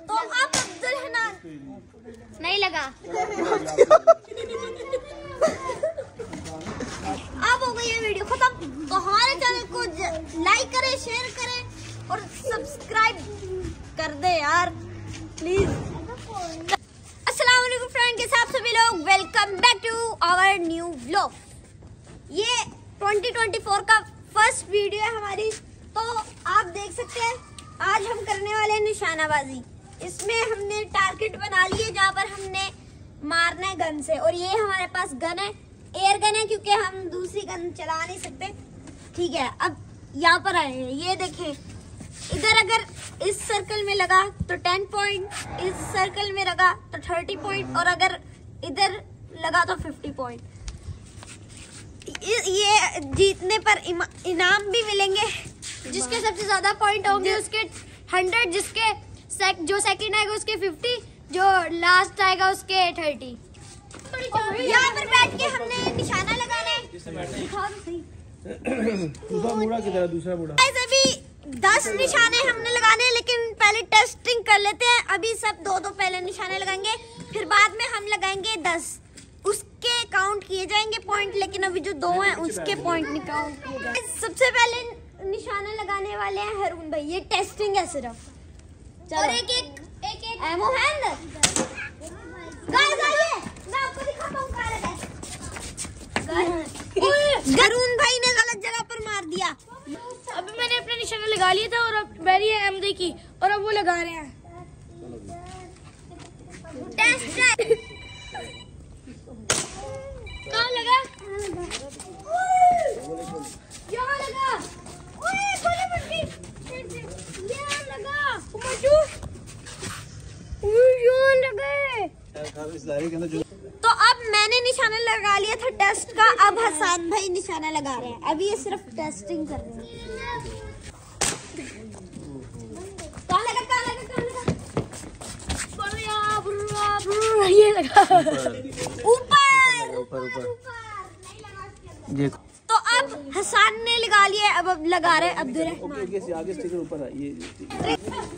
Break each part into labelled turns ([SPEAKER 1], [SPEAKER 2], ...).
[SPEAKER 1] तो अब अब्दुल हनान नहीं लगा। अब हो गई ये वीडियो खत्म। तो हमारे चैनल को लाइक करें, शेयर करें और सब्सक्राइब कर दे यार प्लीज। अस्सलाम वालेकुम फ्रेंड, कैसे आप सभी लोग। Welcome back to our new vlog. ये 2024 का फर्स्ट वीडियो है हमारी। तो आप देख सकते हैं आज हम करने वाले हैं निशानाबाजी। इसमें हमने टारगेट बना लिए जहाँ पर हमने मारना है गन से। और ये हमारे पास गन है, एयर गन है, क्योंकि हम दूसरी गन चला नहीं सकते। ठीक है, अब यहाँ पर आए हैं, ये देखें। इधर अगर इस सर्कल में लगा तो 10 पॉइंट, इस सर्कल में लगा तो 30 पॉइंट और अगर इधर लगा तो 50 पॉइंट। ये जीतने पर इनाम भी मिलेंगे। जिसके सबसे ज्यादा पॉइंट होंगे उसके 100, जिसके जो सेकंड आएगा उसके 50, जो लास्ट आएगा उसके 30। यहाँ पर बैठ के हमने निशाना लगाना है। दिखा दो सही।
[SPEAKER 2] दूसरा बूढ़ा की तरह दूसरा बूढ़ा।
[SPEAKER 1] अभी 10 निशाने हमने लगाने हैं, लेकिन पहले टेस्टिंग कर लेते हैं। अभी सब दो पहले निशाने लगाएंगे, फिर बाद में हम लगाएंगे 10। उसके काउंट किए जाएंगे पॉइंट, लेकिन अभी जो 2 हैं उसके पॉइंट नहीं काउंट किए जाएंगे। सबसे पहले निशाना लगाने वाले हैं हरून भाई। ये टेस्टिंग है सिर्फ। और एक एमो है अंदर। गाइस आइए, मैं आपको दिखाता हूं क्या लगा है। हरून भाई ने गलत जगह पर मार दिया।
[SPEAKER 3] अभी मैंने अपना निशाना लगा लिया था और अब बैरी है एमडी की और अब वो लगा रहे हैं।
[SPEAKER 1] टेस्ट
[SPEAKER 3] कहाँ लगा?
[SPEAKER 1] यहाँ लगा। ओए गोली मत दी। यहाँ लगा। मजू यहाँ लगे। तो अब मैंने निशाना लगा लिया था टेस्ट का। अब हसन भाई निशाना लगा रहे हैं। अभी ये सिर्फ टेस्टिंग कर रहे हैं। कहाँ लगा, कहाँ लगा, कहाँ लगा?
[SPEAKER 3] ये लगा
[SPEAKER 1] ऊपर
[SPEAKER 2] ऊपर।
[SPEAKER 1] नहीं लगा। तो अब हसन ने लगा लिया। अब लगा रहे अब्दुल रहमान।
[SPEAKER 2] आगे स्टिकर ऊपर है ये।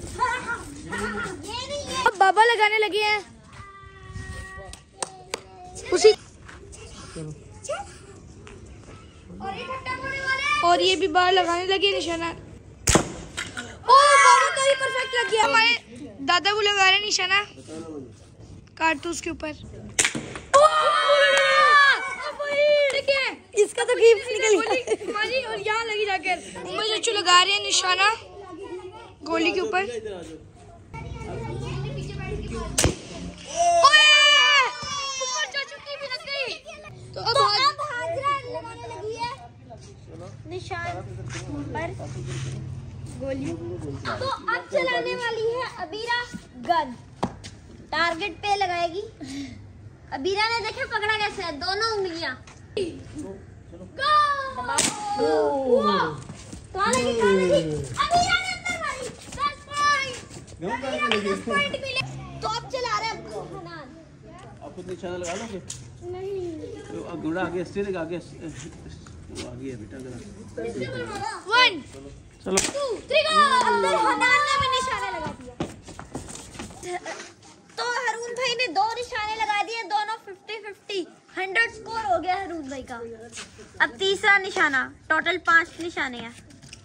[SPEAKER 3] अब बाबा लगाने लगे हैं उसी। और ये भी बाहर लगाने लगे निशाना।
[SPEAKER 1] ओ बाबा का भी परफेक्ट लग गया।
[SPEAKER 3] हमारे दादा को लगा रहे निशाना कारतूस के ऊपर।
[SPEAKER 1] इसका तो गिफ्ट निकल गया
[SPEAKER 3] हमारी। और यहाँ लगी जाकर मुझे जो लगा रहे हैं निशाना गोली के ऊपर।
[SPEAKER 1] तो अब हाजरा लगाने लगी है निशान पर गोली। तो अब चलाने वाली है अबीरा गन। टारगेट पे लगाएगी। अबीरा ने देखे पकड़ा कैसे है, दोनों उंगलियां। कहाँ लगी, कहाँ लगी? अबीरा ने अंदर मारी। 10 पॉइंट मिले। तो अब चला रहे हैं अब्दुल हनान।
[SPEAKER 2] आप खुद निशाना लगा लोगे?
[SPEAKER 1] नहीं
[SPEAKER 2] तो अब घोड़ा आगे स्टीयरिंग आगे आगे है बेटा जरा।
[SPEAKER 3] 1
[SPEAKER 2] चलो
[SPEAKER 1] 2 3 अब्दुल हनान ने भी निशाना लगा दिया। तो हरून भाई ने 2 निशाने लगा दिए, दोनों 50-50। 100 स्कोर हो गया हरून भाई का। अब तीसरा निशाना। टोटल 5 निशाने हैं।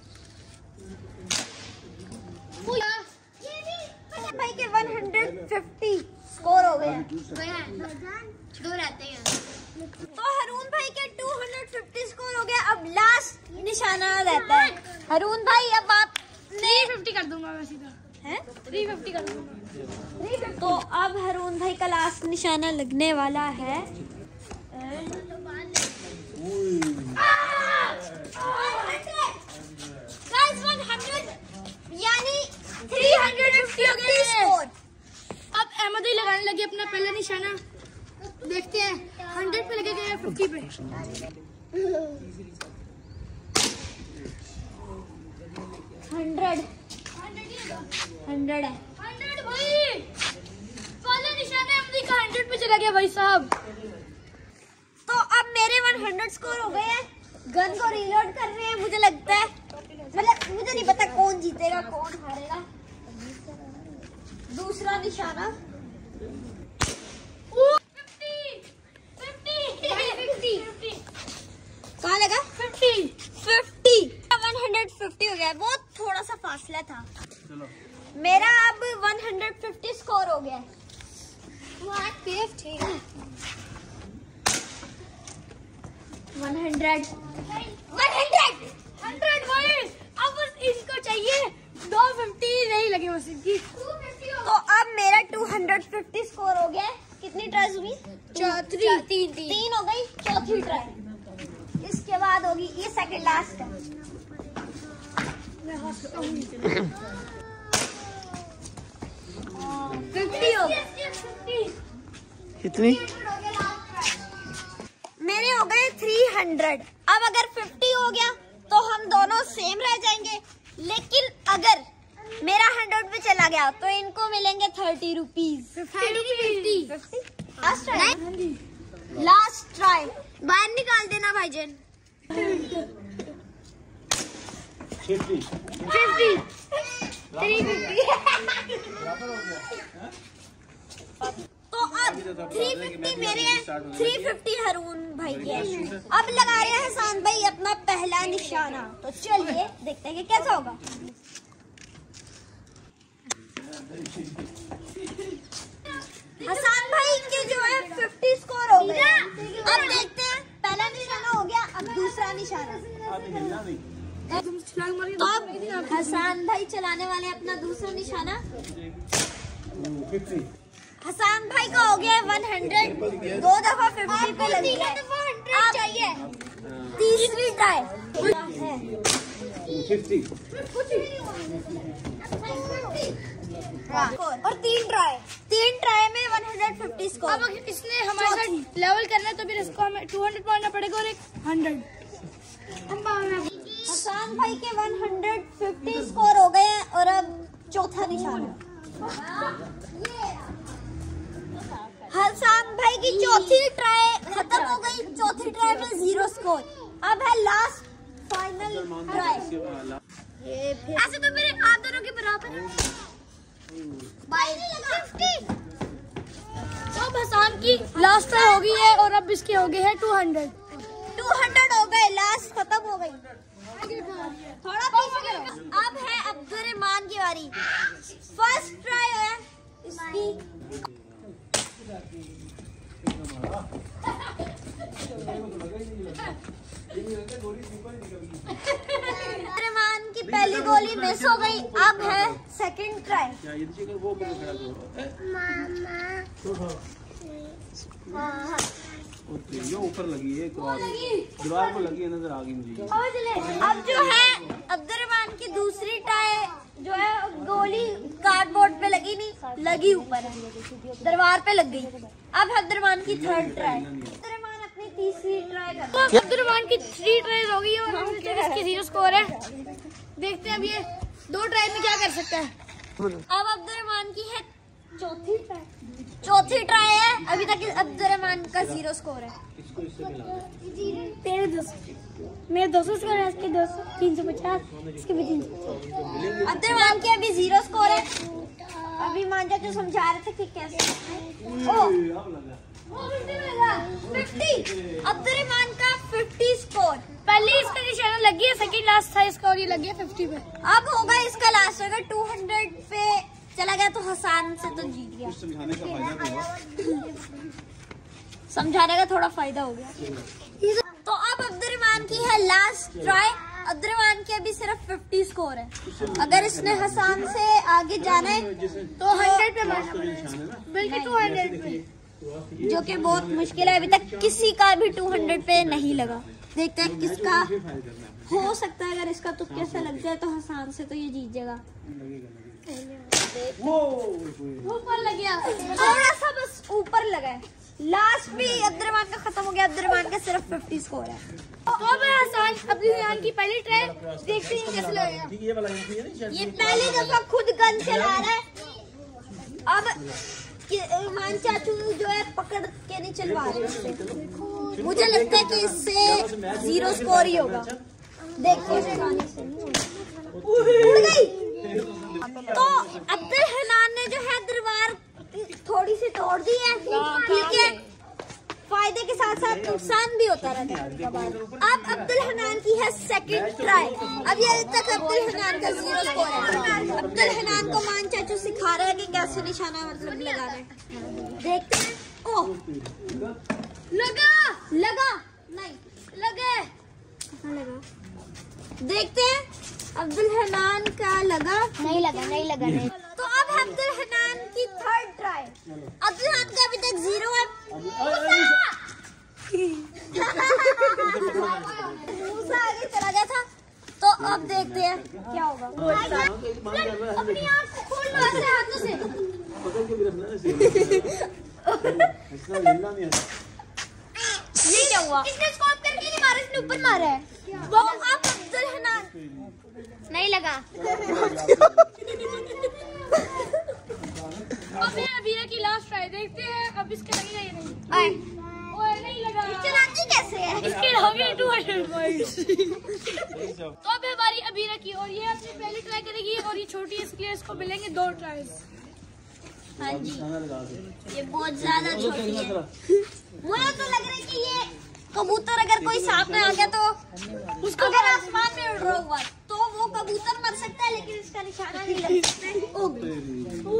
[SPEAKER 1] भाई के 150 स्कोर हो गए। 2 रहते हैं। तो हरून भाई के 250 स्कोर हो गया। अब लास्ट निशाना रहता है हरून भाई। अब आप
[SPEAKER 3] 350 कर दूंगा मैं सीधा।
[SPEAKER 1] हैं
[SPEAKER 3] 350 कर दूंगा।
[SPEAKER 1] तो अब हरून भाई का लास्ट निशाना लगने वाला है। यानी 350 स्कोर।
[SPEAKER 3] अब अहमद ही लगाने लगे अपना पहला निशाना। देखते हैं 100 पे लगेगा या 50 पे।
[SPEAKER 1] 100 है।
[SPEAKER 3] 100 भाई पहला निशाना अहमद का 100 पे चला गया भाई साहब।
[SPEAKER 1] तो अब मेरे 100 स्कोर हो गए हैं। गन को रीलोड कर रहे हैं। मुझे लगता है, मतलब मुझे नहीं पता कौन जीतेगा कौन हारेगा। दूसरा निशाना।
[SPEAKER 3] 50
[SPEAKER 1] कहाँ लगा? 50 150 हो गया। बहुत थोड़ा सा फासला था।
[SPEAKER 2] चलो
[SPEAKER 1] मेरा अब 150 स्कोर हो गया।
[SPEAKER 3] 100 वही। अब बस इसको चाहिए 250 नहीं लगे बस इनकी।
[SPEAKER 1] तो अब मेरा 250 स्कोर हो गया। कितनी ट्राइज हुई? तीन हो गई। चौथी ट्राई इसके बाद होगी। ये सेकंड लास्ट है। 50 हो गए।
[SPEAKER 2] कितनी?
[SPEAKER 1] मेरे हो गए 300। अब अगर 50 हो गया तो हम दोनों सेम रह जाएंगे, लेकिन अगर मेरा 100 पे चला गया तो इनको मिलेंगे 30 रुपीज।
[SPEAKER 3] 50
[SPEAKER 1] last try. बाहर निकाल देना भाईजान।
[SPEAKER 2] 50
[SPEAKER 1] तो अब 350 मेरे हैं, 350 हरून भाई के। अब लगा रहे हैं हसन भाई अपना पहला निशाना। तो चलिए देखते हैं कि कैसा होगा। हसन भाई के जो है 50 स्कोर हो गए। अब देखते हैं पहला निशाना हो गया, अब दूसरा निशाना। तो अब हसन भाई चलाने वाले अपना दूसरा निशाना।
[SPEAKER 2] 50
[SPEAKER 1] हसन भाई का हो गया 100। 2 दफा 50 पे लग गया। अब चाहिए तीसरी ट्राई।
[SPEAKER 2] 50
[SPEAKER 1] और 3 ट्राई में 150 स्कोर।
[SPEAKER 3] अब अगर इसने हमारे साथ लेवल करना है तो फिर इसको हमें 200 मारना पड़ेगा और एक 100।
[SPEAKER 1] हसन भाई के 150 स्कोर हो गए हैं। और अब चौथा निशाना। हसन भाई की चौथी ट्राई खत्म हो गई। चौथी ट्राई में 0 स्कोर। अब है लास्ट फाइनल ट्राई। ऐसे तो मेरे आप दोनों के बराबर है। 50।
[SPEAKER 3] तो हसन की लास्ट ट्राई हो गई है और अब इसके हो गए हैं 200
[SPEAKER 1] हो गए। लास्ट खत्म हो गई। थोड़ा पीछे। अब है अब्दुर्रहमान की बारी। फर्स्ट ट्राई है इसकी। अब्दुर्रहमान की पहली गोली मिस हो गई। अब है सेकंड ट्राई।
[SPEAKER 2] ये ऊपर लगी है, दीवार पर लगी है, नजर आ गई मुझे।
[SPEAKER 1] अब जो है अब्दुर्रहमान की दूसरी ट्राई जो है गोली कार्डबोर्ड पे लगी नहीं, लगी ऊपर है, दीवार पे लग गई। अब अब्दुर्रहमान की थर्ड ट्राई। अब्दुर्रहमान अपनी तीसरी ट्राई कर।
[SPEAKER 3] तो अब्दुर्रहमान की 3 ट्राई हो गई है और इसके 0 स्कोर है। देखते हैं अब ये 2 ट्राई में क्या कर सकता है।
[SPEAKER 1] अब अब्दुर्रहमान की है चौथी ट्राई है। अभी तक अब्दुर्रहमान का 0 स्कोर है।
[SPEAKER 3] तेरे 200 मेरे 200 स्कोर है, इसके 200 350 इसके भी 300।
[SPEAKER 1] अब्दुर्रहमान के अभी 0 स्कोर है। अभी मांझा जो समझा रहे थे कि कैसे। ओ 50। अब्दुर्रहमान का 50 स्कोर।
[SPEAKER 3] पहले इसका निशाना लग गया, सेकंड लास्ट था इसका और ये लग गया 50 पे।
[SPEAKER 1] अब होगा इसका लास्ट। अगर 200 पे चला गया तो हसन से तो जीत गया।
[SPEAKER 2] समझाने का फायदा तो हुआ।
[SPEAKER 1] समझाने का थोड़ा फायदा हो गया। तो अब अब्दुर्रहमान की है लास्ट ट्राई। अब्दुर्रहमान के अभी सिर्फ 50 स्कोर है। अगर इसने हसन से आगे जाना है
[SPEAKER 3] तो 100 पे मारना पड़ेगा, बल्कि 200 पे,
[SPEAKER 1] जो कि बहुत मुश्किल है। अभी तक किसी का भी 200 पे नहीं लगा। देखते हैं किसका हो सकता है। अगर इसका तुक्के से लग जाए तो हसन से तो ये जीत जाएगा।
[SPEAKER 3] ऊपर लग गया।
[SPEAKER 1] थोड़ा सा बस ऊपर लगा है। लास्ट भी अब्दुर्रहमान का खत्म हो गया। अब्दुर्रहमान का सिर्फ 50 स्कोर है।
[SPEAKER 3] तो अब हसन अब्दुर्रहमान की पहली ट्राई देखते हैं कैसे लगेगा।
[SPEAKER 1] ये पहली दफा खुद गन चला रहा है। अब मान चाचू जो है पकड़ के नहीं चलवा रहे उससे। मुझे लगता है कि इससे 0 स्कोर ही होगा। देखते हैं। उड़ गई। तो अब्दुल हनान ने जो है दरबार थोड़ी सी तोड़ दी है, ठीक है। फायदे के साथ साथ नुकसान भी होता रहता है। अब अब्दुल हनान की है सेकंड ट्राई। अभी तक अब्दुल हनान का 0 स्कोर है। अब्दुल हनान को मान चाचू सिखा रहे हैं कि कैसे निशाना मतलब लगाना है। देखते हैं। ओह लगा नहीं लगे देखते हैं। अब्दुल हनान का लगा नहीं। तो अब अब्दुल हनान की थर्ड ट्राई। अब्दुल हनान का अभी तक 0 है। मूसा आगे चला गया था। तो अब देखते हैं क्या होगा। अपनी आँख को खोल लो ऐसे हाथों से। ये क्या हुआ? इसने स्कोप करके नहीं मारा, इसने ऊपर मारा है। वो अब अब्दुल हनान नहीं लगा।
[SPEAKER 3] अब ये अबीरा की लास्ट ट्राई देखते हैं। अब इसका लगेगा या नहीं? ओए नहीं लगा।
[SPEAKER 1] चलाती कैसे है?
[SPEAKER 3] इसके हो गए 200 पॉइंट्स। तो अब हमारी अबीरा की, और ये अपनी पहली ट्राई करेगी और ये छोटी है इसलिए इसको मिलेंगे 2 ट्राई।
[SPEAKER 1] हाँ जी, ये बहुत ज्यादा छोटी है। मुझे तो लग रहा है कि ये कबूतर अगर कोई सामने आ गया तो उसको अगर आसमान में उड़ रहा हुआ तो वो कबूतर मर सकता है, लेकिन इसका निशाना नहीं लग सकता।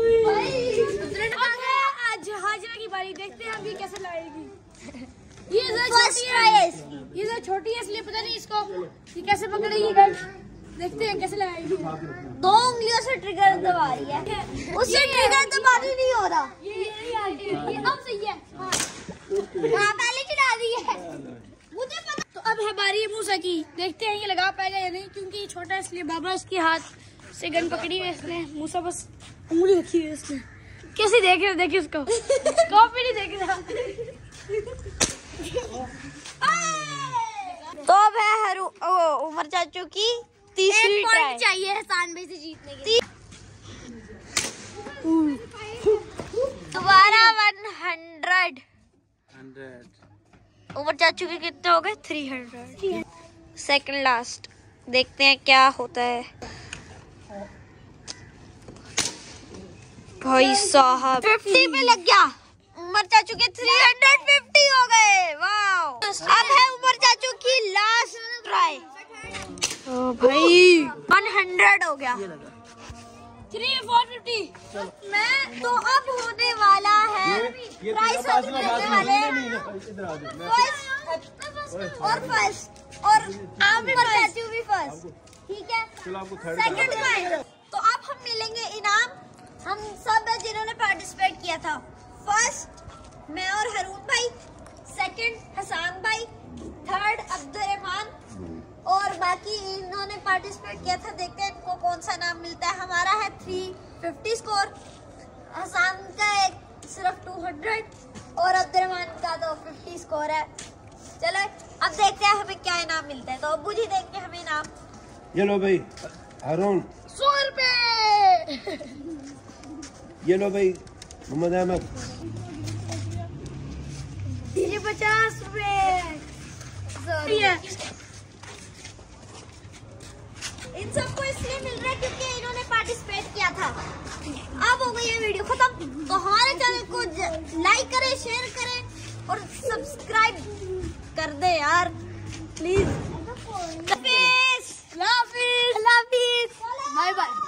[SPEAKER 3] आज हाजिरा की बारी, देखते हैं अब ये कैसे लाएगी। ये जरा छोटी है इसलिए पता नहीं इसको ये कैसे पकड़ेगी। देखते हैं कैसे लगाएगी।
[SPEAKER 1] 2 उंगलियों से ट्रिगर दबा रही है, उससे ट्रिगर दबा नहीं हो रहा।
[SPEAKER 3] ये अब सही है।
[SPEAKER 1] हाँ पहले चला दी है मुझे पता।
[SPEAKER 3] तो अब हमारी मूसा की, देखते हैं ये लगा पाएगा या नहीं, क्योंकि ये छोटा है इसलिए बाबा उसके हाथ से गन पकड़ी हुई है इसने। मूसा बस उंगली रखी हुई है इसने। कैसे देख रहे, देखिए उसको कॉपी नहीं देख रहा।
[SPEAKER 1] तो अब है उमर चाचू की तीसरी ट्राई।
[SPEAKER 3] चाहिए हसान भाई से जीतने के लिए।
[SPEAKER 1] दोबारा 100। उमर चाचू के कितने हो गए? 300। सेकंड लास्ट, देखते हैं क्या होता है। भाई साहब 50 पे लग गया। उमर चाचू के 350 हो गए। वाह। अब है उमर चाचू की लास्ट ट्राई। भाई 100 हो गया।
[SPEAKER 3] 450।
[SPEAKER 1] मैं तो अब होने वाला है प्राइस होने वाले और फर्स्ट और उमर चाचू भी फर्स्ट, ठीक है। Second prize. तो अब हम मिलेंगे इनाम हम सब जिन्होंने पार्टिसिपेट किया था। फर्स्ट मैं और हरून भाई, सेकंड हसान भाई, थर्ड अब्दुल रहमान और बाकी इन्होंने पार्टिसिपेट किया था। देखते हैं इनको कौन सा नाम मिलता है। हमारा है 350 स्कोर, हसान का सिर्फ 200 और अब्दुल रहमान का तो 50 स्कोर है। चलो अब देखते हैं हमें क्या इनाम मिलता है। तो अब्बू जी देंगे हमें इनाम।
[SPEAKER 2] ये लो भाई हारून,
[SPEAKER 3] 100 रुपए।
[SPEAKER 2] ये लो भाई मोहम्मद अहमद,
[SPEAKER 3] ये 50 रुपए।
[SPEAKER 1] इन सबको इसलिए मिल रहा है क्योंकि इन्होंने पार्टिसिपेट किया था। अब हो गई है वीडियो खत्म। तो हमारे चैनल को लाइक करें, शेयर करें और सब्सक्राइब कर दे यार प्लीज।
[SPEAKER 3] Bye bye.